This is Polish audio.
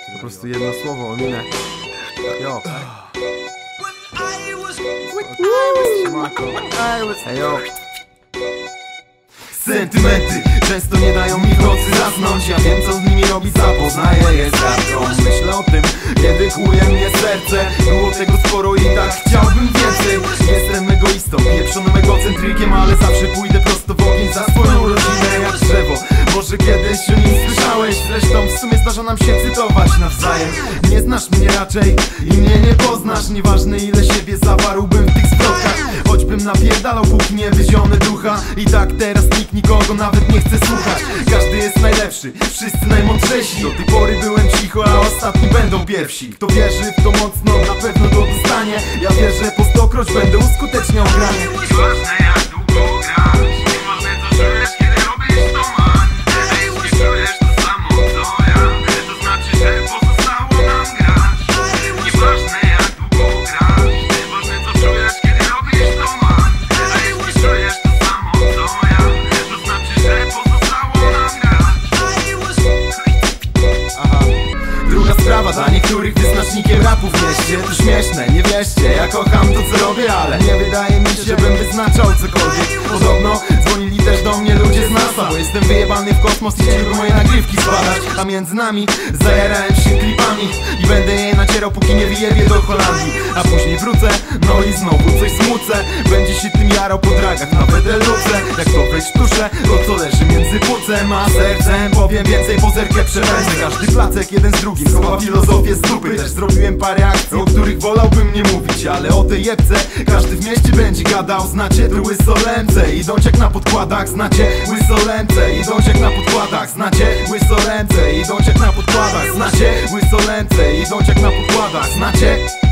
Po prostu jedno słowo, ominę. Jo. Hejo. Sentymenty często nie dają mi w nocy zasnąć. Ja wiem, co z nimi robić, zapoznaję je z kartą. Myślę o tym, kiedy kłuje mnie serce. Było tego sporo i tak chciałbym więcej. Jestem egoistą, pieprzonym egocentrykiem, ale zawsze pójdę prosto w ogień za swoją rodzinę jak drzewo. Może kiedyś o nim słyszałeś. Zresztą w sumie zdarza nam się cytować nawzajem. Nie znasz mnie raczej i mnie nie poznasz. Nieważne ile siebie zawarłbym w tych zwrotkach, choćbym napierdalał póki nie wyziony ducha. I tak teraz nikt nikogo nawet nie chce słuchać. Każdy jest najlepszy, wszyscy najmądrzejsi. Do tej pory byłem cicho, a ostatni będą pierwsi. Kto wierzy w to mocno, na pewno to dostanie. Ja wierzę, po stokroć będę uskuteczniał granie. Nieważne jak długo grasz, nieważne co czujesz, kiedy robisz to man. Jeśli czujesz to samo co ja, to znaczy, że pozostało nam grać. Nieważne jak długo grasz, nieważne co czujesz, kiedy robisz to man. Jeśli czujesz to samo co ja, to znaczy, że pozostało nam grać. Aha. Druga sprawa, dla niektórych wyznacznikiem rapu w mieście. To śmieszne, nie wierzcie, ja kocham to co robię, ale nie wydaje mi się, żebym wyznaczał cokolwiek. Podobno dzwonili też do mnie ludzie z NASA, bo jestem wyjebany w kosmos i chcieliby moje nagrywki spadać. A między nami zajarałem się klipami i będę je nacierał, póki nie wyjebię do Holandii. A później wrócę, no i znowu coś smucę. Będzie się tym jarał po dragach na pedelówce. Jak to wejść tuszę, to co leży między płucem a sercem. Powiem więcej, pozerkę przepędzę. Każdy placek jeden z drugim chowa filozofię z dupy. Też zrobiłem parę akcji, o których wolałbym nie mówić, ale o tej jebce każdy w mieście będzie gadał. Znacie tu łysolęce, idąc jak na podkładach. Znacie łysolęce, idąc jak na podkładach. Znacie łysolęce, idąc jak na podkładach. Znacie łysolęce, idąc jak na podkładach. Znacie